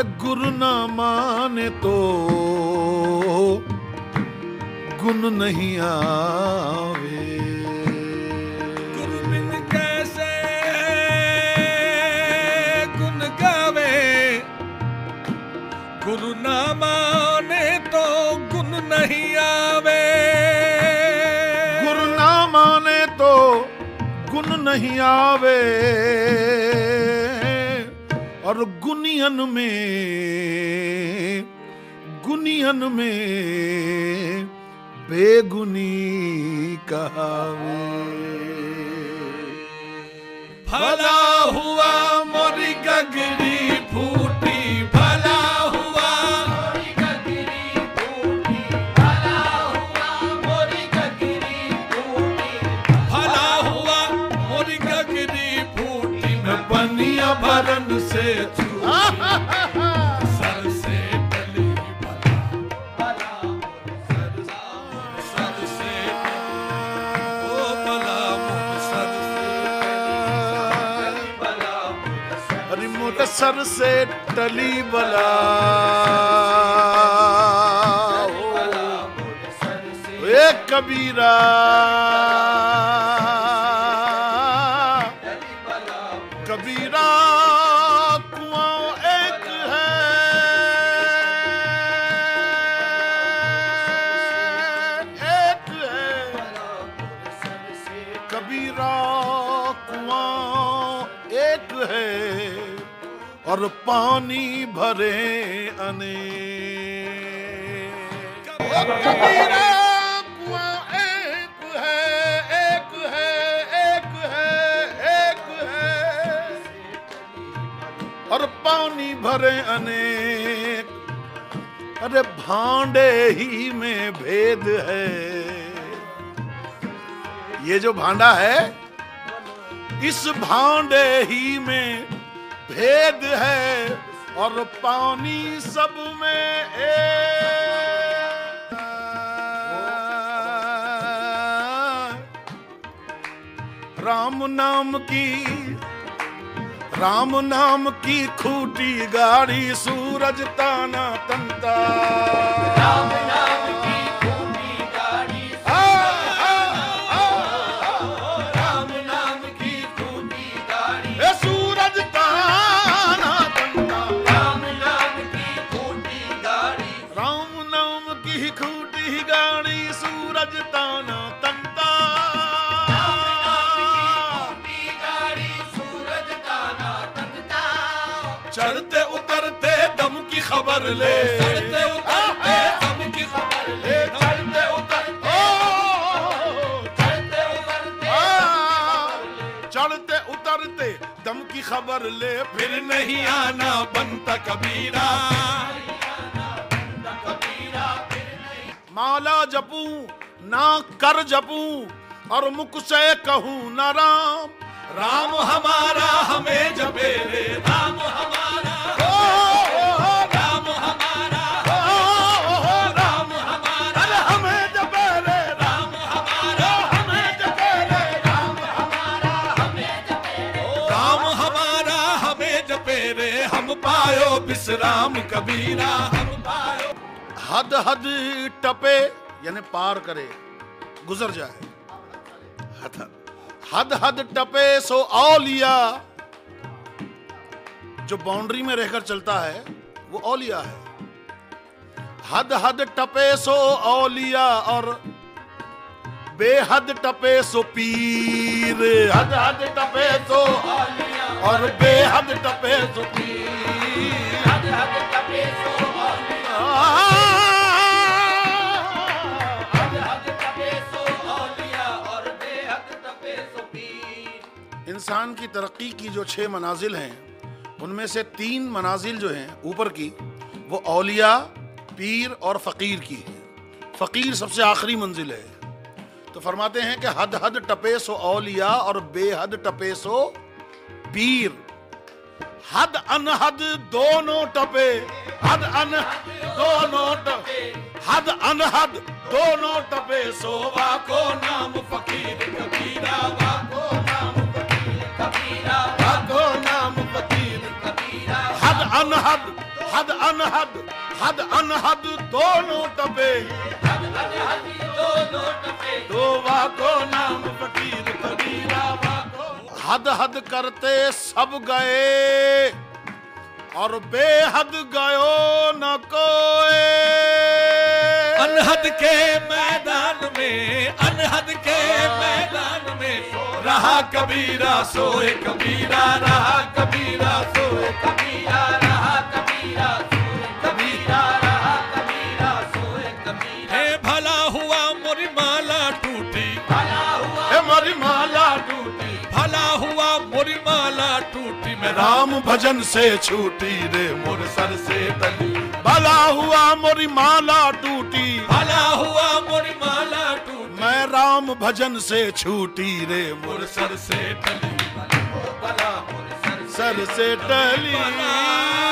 गुरु ना माने तो गुण नहीं आवे। गुरु बिन कैसे गुण गावे, गुरु ना माने तो गुण नहीं आवे। गुरु ना माने तो गुण नहीं आवे, और गुनियन में बेगुनी कहावे। भला हुआ मोरी गगरी फूटी, भला हुआ मोरी गगरी फूटी, भला हुआ मोरी गगरी फूटी, भला हुआ मोरी गगरी फूटी। मैं बनिया भरन से सर से टली भला, सर से ओ भला सर से अरे मोट सर से टली बला। ए कबीरा कबीरा कुआं एक है, एक है कबीरा कुआं एक है, और पानी भरे अनेक। कबीरा कुआं एक है, एक है, एक है, एक है, और पानी भरे अनेक। अरे भांडे ही में भेद है, ये जो भांडा है इस भांडे ही में भेद है, और पानी सब में एक। राम नाम की खूटी गाड़ी, सूरज ताना तंता। राम नाम की खूटी गाड़ी, राम नाम की खूटी गाड़ी, सूरज ताना तंता। राम नाम की खूटी गाड़ी, राम नाम की खूटी गाड़ी, सूरज ताना तंता। चढ़ते उतरते दम की खबर ले, चढ़ते उतरते दम की खबर ले, चढ़ते उतरते चढ़ते उतरते दम की खबर ले, फिर नहीं आना बनता कबीरा। माला जपूं ना कर जपूं, और मुख से कहूं न राम। राम हमारा हमें जपे रे, राम हमारा राम हमारा राम हमारा हमें जपे रे, राम हमारा हमें जपे रे, राम हमारा हमें जपे रे, राम हमारा हमें जपे रे। हम पायो विश्राम कबीरा, हम पायो। हद हद टपे यानी पार करे, गुजर जाए। हद हद टपे सो औलिया, जो बाउंड्री में रहकर चलता है वो औलिया है। हद हद टपे सो औलिया, और बेहद टपे सो पीर। हद हद टपे सो औलिया, और बेहद टपे सो पीर। हद हद टपे सो औलिया, हद हद टपे सो औलिया, और बेहद टपे सो पीर। इंसान की तरक्की की जो 6 मनाजिल हैं, उनमें से 3 मनाजिल जो हैं ऊपर की, वो औलिया, पीर और फ़कीर की है। फ़कीर सबसे आखिरी मंजिल है। तो फरमाते हैं कि हद हद टपे सो औलिया, और बेहद टपे सो पीर। हद अनहद दोनों टपे, हद अनहद दोनों टपे, हद अनहद दोनों टपे सो वाको नाम फकीर कबीरा, वाको नाम फकीर कबीरा, वाको नाम फकीर कबीरा। हद अनहद हद अनहद, हद अनहद दोनों टपे, दो वाको नाम फकीर कबीरा वाको। हद हद करते सब गए और बेहद गयो न कोई। अनहद के मैदान में, अनहद के मैदान में रहा कबीरा सोए कबीरा, रहा कबीरा सोए कबीरा, रहा कबीरा सोए कबीरा, रहा कबीरा सोए कबीरा। हे भला हुआ मोरी माला टूटी, भला हुआ मोरी माला टूटी, भला हुआ मोरी माला टूटी, मैं राम भजन से छूटी रे मोर सर से टली। भला हुआ मोरी माला टूटी, भला हुआ मोरी माला टूटी, मैं राम भजन से छूटी रे मोर सर से टली, भला मोर सर से टली।